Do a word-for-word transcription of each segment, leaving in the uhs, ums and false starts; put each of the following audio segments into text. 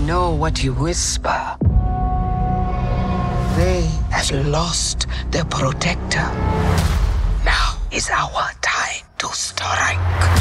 know what you whisper. They have lost their protector. Now is our time to strike.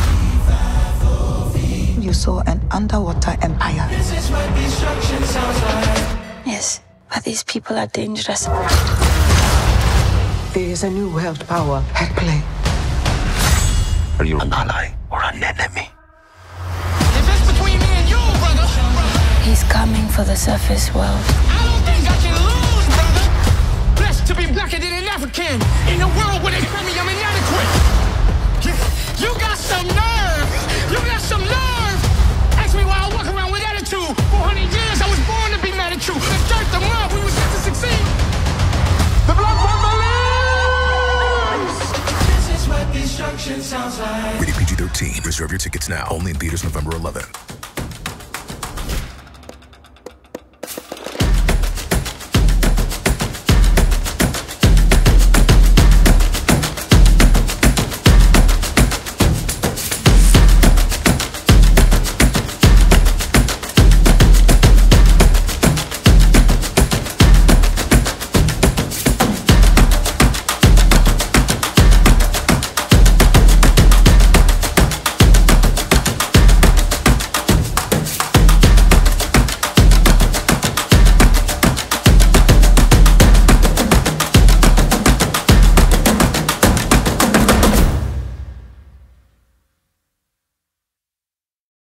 You saw an underwater empire. This is what destruction sounds like. Yes, but these people are dangerous. There is a new world power at play. Are you an ally or an enemy? If it's between me and you, brother, He's coming for the surface world. I don't think I can lose, brother. Blessed to be blacker than an African in a world where they tell me I'm inadequate. You, you got some nerve. You got some nerve. Ask me why I walk around with attitude. four hundred years, I was born to be mad at you. The dirt, the mud, we was meant to succeed. The Black Panther lives. This is what destruction sounds like. Rated P G thirteen. Reserve your tickets now. Only in theaters November eleventh.